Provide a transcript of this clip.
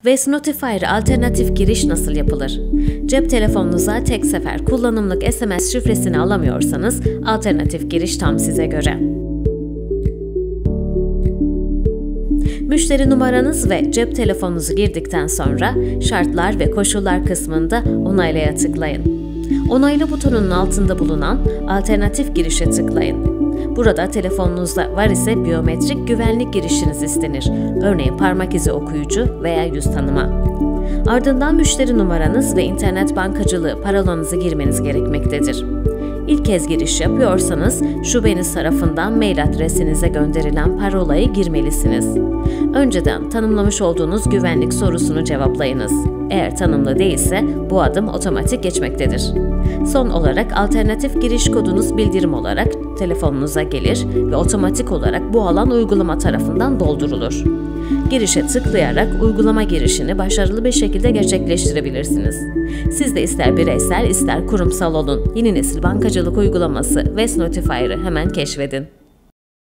VES Notifier alternatif giriş nasıl yapılır? Cep telefonunuza tek sefer kullanımlık SMS şifresini alamıyorsanız alternatif giriş tam size göre. Müşteri numaranız ve cep telefonunuzu girdikten sonra şartlar ve koşullar kısmında onaylaya tıklayın. Onayla butonunun altında bulunan alternatif girişe tıklayın. Burada telefonunuzda var ise biyometrik güvenlik girişiniz istenir. Örneğin parmak izi okuyucu veya yüz tanıma. Ardından müşteri numaranız ve internet bankacılığı parolanızı girmeniz gerekmektedir. İlk kez giriş yapıyorsanız şubeniz tarafından mail adresinize gönderilen parolayı girmelisiniz. Önceden tanımlamış olduğunuz güvenlik sorusunu cevaplayınız. Eğer tanımlı değilse bu adım otomatik geçmektedir. Son olarak alternatif giriş kodunuz bildirim olarak telefonunuza gelir ve otomatik olarak bu alan uygulama tarafından doldurulur. Girişe tıklayarak uygulama girişini başarılı bir şekilde gerçekleştirebilirsiniz. Siz de ister bireysel ister kurumsal olun. Yeni nesil bankacılık uygulaması VES Notifier'ı hemen keşfedin.